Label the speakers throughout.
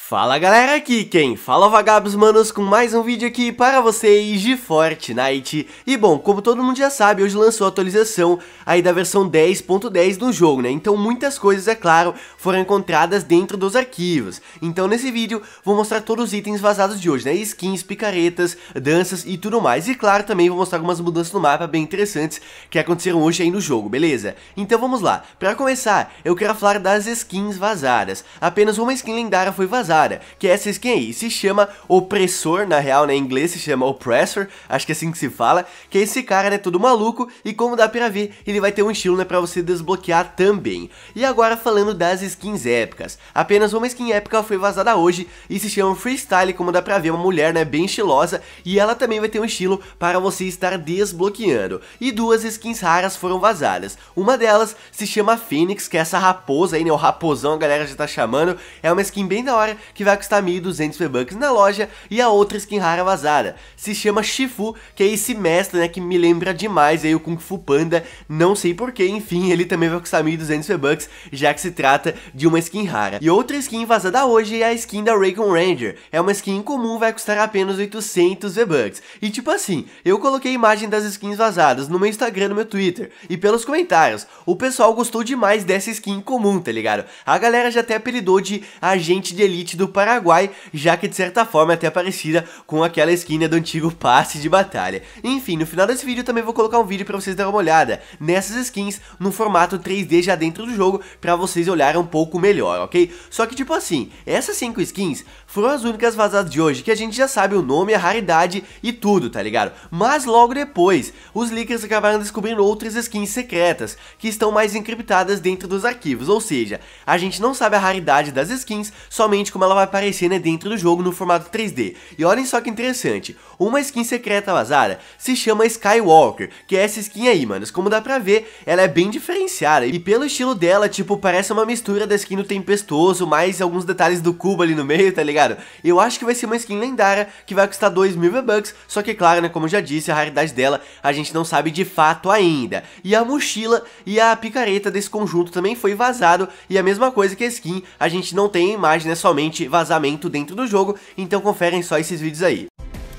Speaker 1: Fala galera, aqui quem fala Vagabos Manos com mais um vídeo aqui para vocês de Fortnite. E bom, como todo mundo já sabe, hoje lançou a atualização aí da versão 10.10 do jogo, né? Então muitas coisas, é claro, foram encontradas dentro dos arquivos. Então nesse vídeo vou mostrar todos os itens vazados de hoje, né? Skins, picaretas, danças e tudo mais. E claro, também vou mostrar algumas mudanças no mapa bem interessantes que aconteceram hoje aí no jogo, beleza? Então vamos lá. Para começar, eu quero falar das skins vazadas. Apenas uma skin lendária foi vazada, que é essa skin aí, se chama Opressor, na real, né, em inglês se chama Oppressor, acho que é assim que se fala, que é esse cara, né, todo maluco, e como dá pra ver, ele vai ter um estilo, né, pra você desbloquear também. E agora falando das skins épicas, apenas uma skin épica foi vazada hoje, e se chama Freestyle, como dá pra ver, uma mulher, né, bem estilosa, e ela também vai ter um estilo para você estar desbloqueando. E duas skins raras foram vazadas, uma delas se chama Phoenix, que é essa raposa aí, né, o raposão a galera já tá chamando, é uma skin bem da hora, que vai custar 1.200 V-Bucks na loja, e a outra skin rara vazada se chama Shifu, que é esse mestre, né, que me lembra demais aí o Kung Fu Panda, não sei porquê, enfim, ele também vai custar 1.200 V-Bucks, já que se trata de uma skin rara. E outra skin vazada hoje é a skin da Raycon Ranger, é uma skin comum, vai custar apenas 800 V-Bucks, e tipo assim, eu coloquei a imagem das skins vazadas no meu Instagram, no meu Twitter, e pelos comentários, o pessoal gostou demais dessa skin comum, tá ligado? A galera já até apelidou de agente de elite do Paraguai, já que de certa forma é até parecida com aquela skin do antigo passe de batalha. Enfim, no final desse vídeo eu também vou colocar um vídeo pra vocês darem uma olhada nessas skins no formato 3D já dentro do jogo, pra vocês olharem um pouco melhor, ok? Só que tipo assim, essas 5 skins foram as únicas vazadas de hoje, que a gente já sabe o nome, a raridade e tudo, tá ligado? Mas logo depois, os leakers acabaram descobrindo outras skins secretas, que estão mais encriptadas dentro dos arquivos, ou seja, a gente não sabe a raridade das skins, somente como ela vai aparecer, né, dentro do jogo no formato 3D. E olhem só que interessante, uma skin secreta vazada se chama Skywalker, que é essa skin aí, manos. Como dá pra ver, ela é bem diferenciada, e pelo estilo dela, tipo, parece uma mistura da skin do Tempestuoso, mais alguns detalhes do cubo ali no meio, tá ligado? Eu acho que vai ser uma skin lendária, que vai custar 2.000 V-Bucks, só que claro, né, como eu já disse, a raridade dela a gente não sabe de fato ainda. E a mochila e a picareta desse conjunto também foi vazado, e a mesma coisa que a skin, a gente não tem a imagem, né, somente vazamento dentro do jogo, então conferem só esses vídeos aí.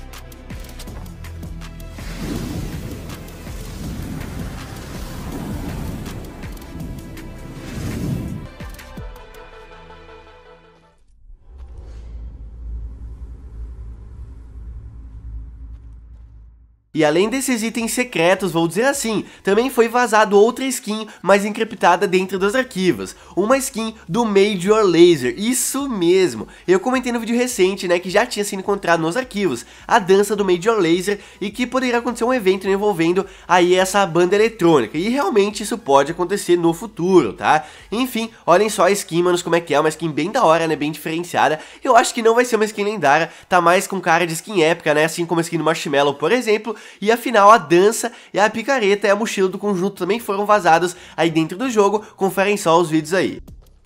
Speaker 1: E além desses itens secretos, vou dizer assim, também foi vazado outra skin mais encriptada dentro dos arquivos. Uma skin do Major Lazer, isso mesmo. Eu comentei no vídeo recente, né, que já tinha sido encontrado nos arquivos a dança do Major Lazer e que poderia acontecer um evento envolvendo aí essa banda eletrônica. E realmente isso pode acontecer no futuro, tá? Enfim, olhem só a skin, manos, como é que é, uma skin bem da hora, né, bem diferenciada. Eu acho que não vai ser uma skin lendária, tá mais com cara de skin épica, né, assim como a skin do Marshmallow, por exemplo. E afinal, a dança e a picareta e a mochila do conjunto também foram vazados aí dentro do jogo, conferem só os vídeos aí.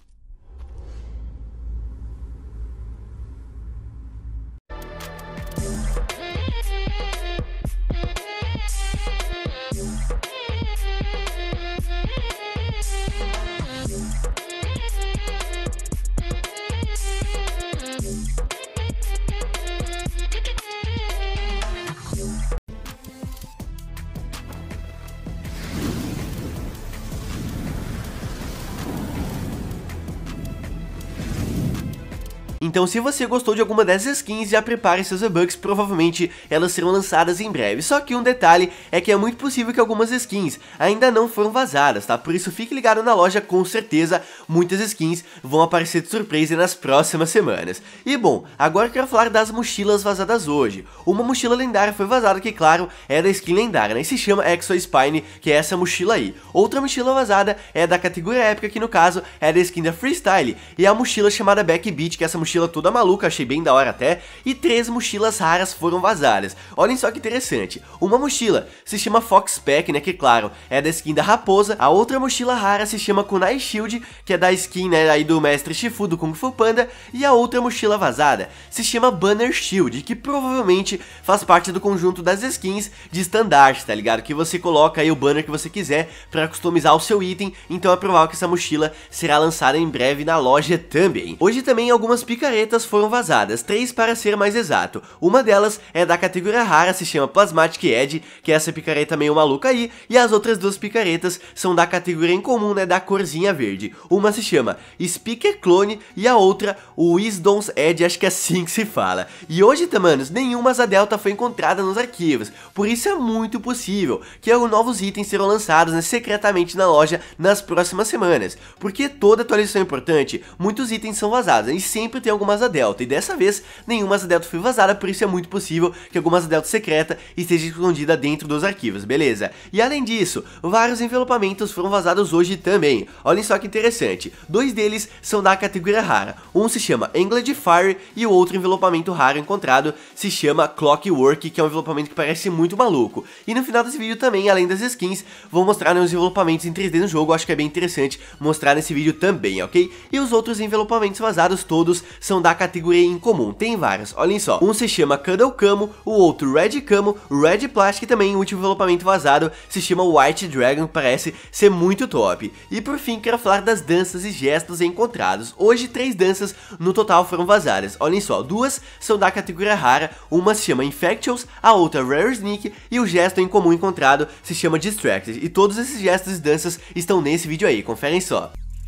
Speaker 1: Então se você gostou de alguma dessas skins, já prepare seus V-Bucks, provavelmente elas serão lançadas em breve. Só que um detalhe é que é muito possível que algumas skins ainda não foram vazadas, tá? Por isso fique ligado na loja, com certeza muitas skins vão aparecer de surpresa nas próximas semanas. E bom, agora eu quero falar das mochilas vazadas hoje. Uma mochila lendária foi vazada que, claro, é da skin lendária, né? E se chama Exo Spine, que é essa mochila aí. Outra mochila vazada é da categoria épica, que no caso é da skin da Freestyle, e a mochila chamada Backbeat, que é essa mochila toda maluca, achei bem da hora até, e 3 mochilas raras foram vazadas. Olhem só que interessante, uma mochila se chama Fox Pack, né, que claro, é da skin da raposa, a outra mochila rara se chama Kunai Shield, que é da skin, né, aí do mestre Shifu do Kung Fu Panda, e a outra mochila vazada se chama Banner Shield, que provavelmente faz parte do conjunto das skins de estandarte, tá ligado? Que você coloca aí o banner que você quiser pra customizar o seu item, então é provável que essa mochila será lançada em breve na loja também. Hoje também algumas picas picaretas foram vazadas, 3 para ser mais exato. Uma delas é da categoria rara, se chama Plasmatic Edge, que é essa picareta meio maluca aí, e as outras duas picaretas são da categoria incomum, né, da corzinha verde. Uma se chama Speaker Clone e a outra Wisdom's Edge, acho que é assim que se fala. E hoje, manos, nenhuma asa delta foi encontrada nos arquivos, por isso é muito possível que novos itens serão lançados, né, secretamente na loja nas próximas semanas, porque toda atualização é importante, muitos itens são vazados e sempre tem alguma asa delta, e dessa vez nenhuma asa delta foi vazada, por isso é muito possível que alguma asa delta secreta esteja escondida dentro dos arquivos, beleza? E além disso, vários envelopamentos foram vazados hoje também. Olhem só que interessante, 2 deles são da categoria rara, um se chama Angled Fire e o outro envelopamento raro encontrado se chama Clockwork, que é um envelopamento que parece muito maluco. E no final desse vídeo também, além das skins, vou mostrar, né, os envelopamentos em 3D no jogo, acho que é bem interessante mostrar nesse vídeo também, ok? E os outros envelopamentos vazados todos são da categoria incomum, tem vários, olhem só. Um se chama Cuddle Camo, o outro Red Camo, Red Plastic e também o último envelopamento vazado se chama White Dragon, parece ser muito top. E por fim, quero falar das danças e gestos encontrados. Hoje 3 danças no total foram vazadas, olhem só, 2 são da categoria rara, uma se chama Infectious, a outra Rare Sneak e o gesto incomum encontrado se chama Distracted. E todos esses gestos e danças estão nesse vídeo aí, conferem só.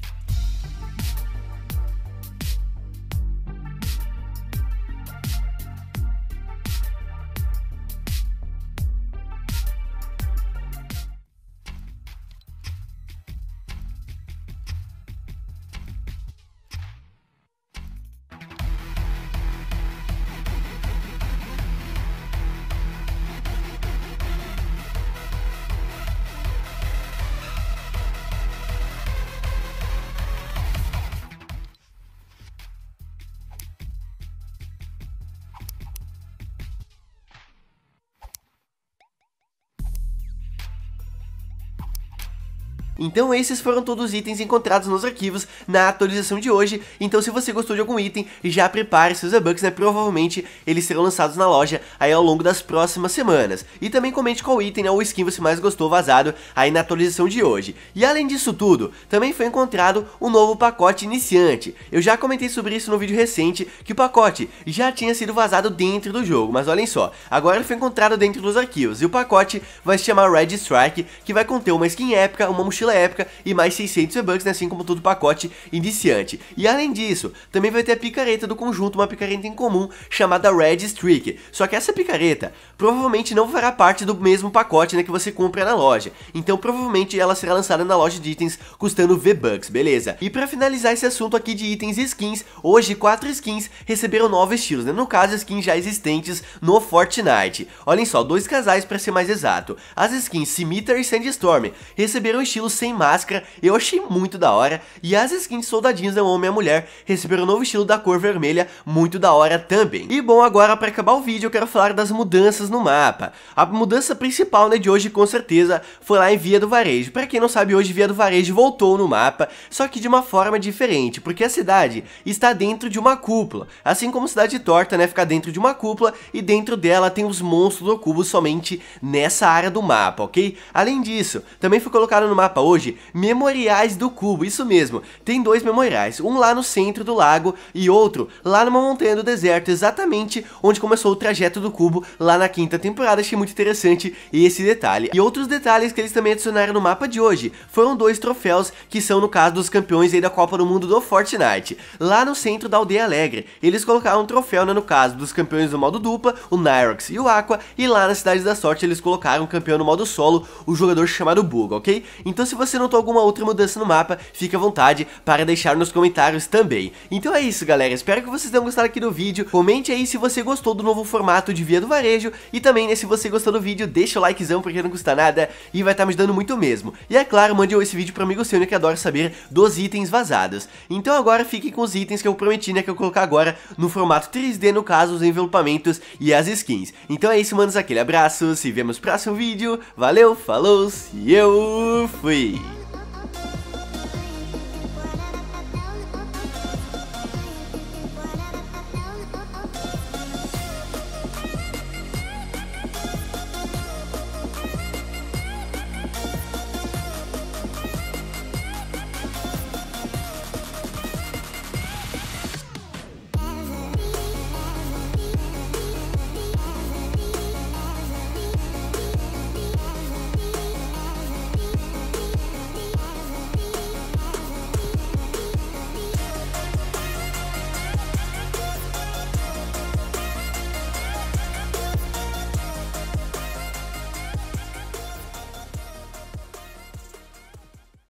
Speaker 1: Então esses foram todos os itens encontrados nos arquivos na atualização de hoje. Então se você gostou de algum item, já prepare seus V-Bucks, né? Provavelmente eles serão lançados na loja aí ao longo das próximas semanas. E também comente qual item, né, ou skin você mais gostou vazado aí na atualização de hoje. E além disso tudo, também foi encontrado um novo pacote iniciante. Eu já comentei sobre isso no vídeo recente, que o pacote já tinha sido vazado dentro do jogo, mas olhem só, agora ele foi encontrado dentro dos arquivos. E o pacote vai se chamar Red Strike, que vai conter uma skin épica, uma mochila épica e mais 600 V-Bucks, né, assim como todo pacote iniciante. E além disso, também vai ter a picareta do conjunto, uma picareta em comum chamada Red Streak. Só que essa picareta provavelmente não fará parte do mesmo pacote, né, que você compra na loja. Então provavelmente ela será lançada na loja de itens custando V-Bucks, beleza? E pra finalizar esse assunto aqui de itens e skins, hoje 4 skins receberam novos estilos, né? No caso, skins já existentes no Fortnite. Olhem só, 2 casais pra ser mais exato. As skins Scimitar e Sandstorm receberam estilos sem máscara, eu achei muito da hora. E as skins soldadinhos da homem e a mulher receberam um novo estilo da cor vermelha, muito da hora também. E bom, agora pra acabar o vídeo eu quero falar das mudanças no mapa. A mudança principal, né, de hoje com certeza foi lá em Via do Varejo. Pra quem não sabe, hoje Via do Varejo voltou no mapa, só que de uma forma diferente, porque a cidade está dentro de uma cúpula. Assim como Cidade Torta, né, fica dentro de uma cúpula e dentro dela tem os monstros do cubo somente nessa área do mapa, ok? Além disso, também foi colocado no mapa hoje memoriais do cubo, isso mesmo, tem 2 memoriais, um lá no centro do lago e outro lá numa montanha do deserto, exatamente onde começou o trajeto do cubo lá na 5ª temporada. Achei muito interessante esse detalhe. E outros detalhes que eles também adicionaram no mapa de hoje foram 2 troféus que são no caso dos campeões aí da Copa do Mundo do Fortnite. Lá no centro da Aldeia Alegre, eles colocaram um troféu, né, no caso dos campeões do modo dupla, o Nyrox e o Aqua, e lá na Cidade da Sorte eles colocaram um campeão no modo solo, o jogador chamado Bug, ok? Então se você notou alguma outra mudança no mapa, fique à vontade para deixar nos comentários também. Então é isso, galera, espero que vocês tenham gostado aqui do vídeo. Comente aí se você gostou do novo formato de Via do Varejo e também, né, se você gostou do vídeo, deixa o likezão porque não custa nada e vai estar me ajudando muito mesmo. E é claro, mande esse vídeo para um amigo seu que adora saber dos itens vazados. Então agora fiquem com os itens que eu prometi, né, que eu colocar agora no formato 3D, no caso os envelopamentos e as skins. Então é isso, manos, aquele abraço, se vemos no próximo vídeo, valeu, falou, e eu fui!